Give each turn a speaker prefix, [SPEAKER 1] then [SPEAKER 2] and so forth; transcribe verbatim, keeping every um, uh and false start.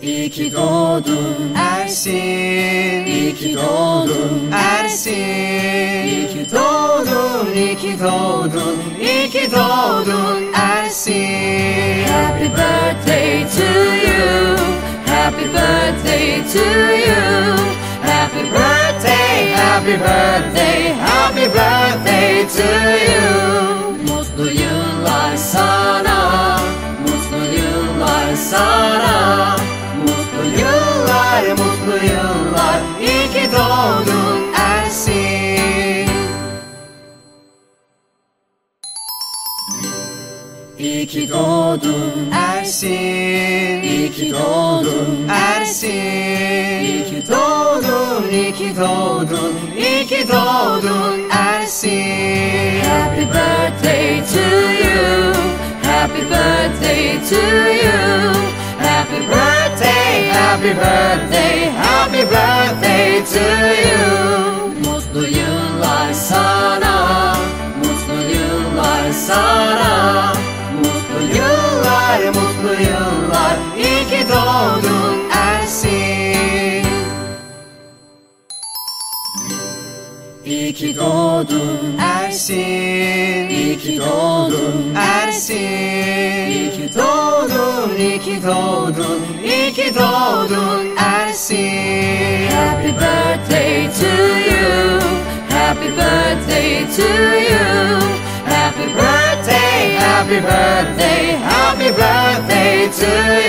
[SPEAKER 1] İyi ki doğdun Ersin, iyi ki doğdun Ersin. İyi ki doğdun, iyi ki doğdun, iyi ki doğdun Ersin. Happy birthday to you, happy birthday to you. Happy birthday, happy birthday, happy birthday to you. Mutlu yıllar sana, mutlu yıllar sana. Mutlu yıllar, mutlu yıllar, iyi ki doğdun Ersin. İyi ki doğdun Ersin, iyi ki doğdun Ersin. İyi ki doğdun, iyi ki doğdun, iyi ki doğdun Ersin. Happy birthday to you, happy birthday to you. Happy birthday, happy birthday, happy birthday to you. Mutlu yıllar sana, mutlu yıllar sana. Mutlu yıllar, mutlu yıllar, iyi ki doğdun Ersin. İyi ki doğdun Ersin, iyi ki doğdun Ersin. İyi ki doğdun, iyi ki doğdun, iyi ki doğdun Ersin. Happy birthday to you, happy birthday to you. Happy birthday, happy birthday, happy birthday to you.